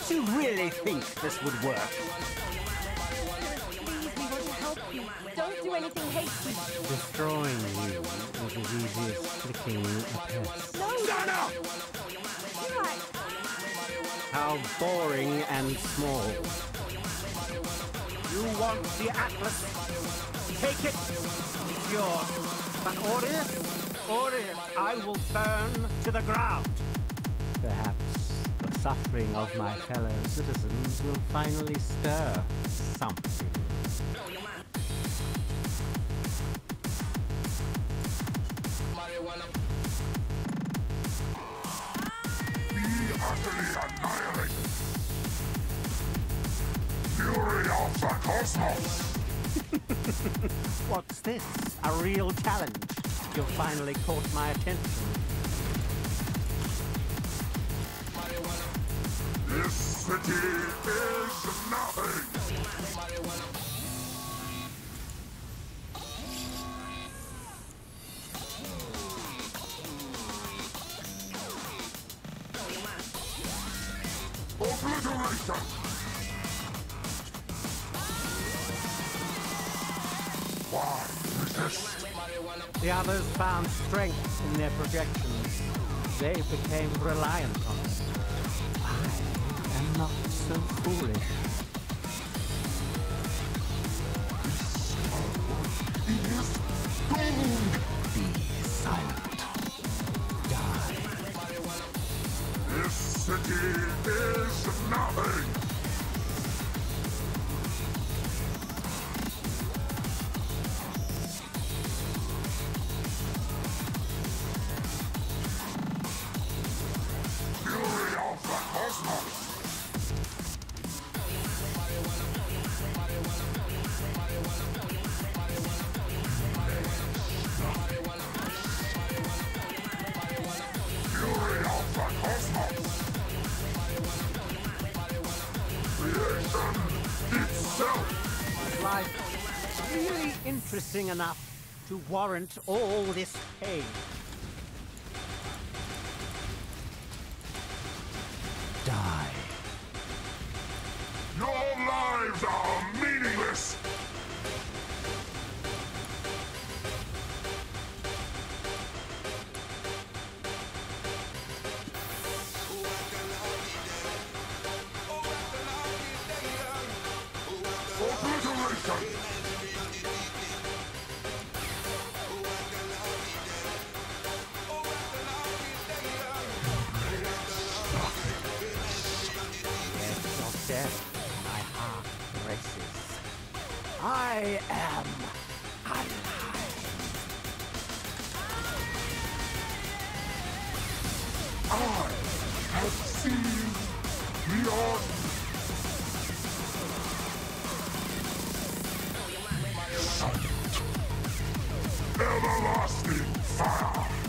You really think this would work? Please, we want to help you. Don't do anything hasty. Destroying you is as easy as flicking a pest. No! Shut up! What? How boring and small. You want the Atlas? Take it. It's yours. But Orius, I will burn to the ground. Perhaps the suffering of my fellow citizens will finally stir something. Be utterly annihilated. Fury of the cosmos. What's this? A real challenge? You've finally caught my attention. This city is nothing. Obliteration. Why resist? The others found strength in their projections. They became reliant on it. I am not so foolish. Be silent. Die. This city is nothing. Fury of the cosmos. Fury of the cosmos. Creation itself. Life really interesting enough to warrant all this pain. Die. Your lives are meaningless. Obliteration. Edge of death, my heart races. I am alive. I have seen beyond. Silent. Everlasting fire.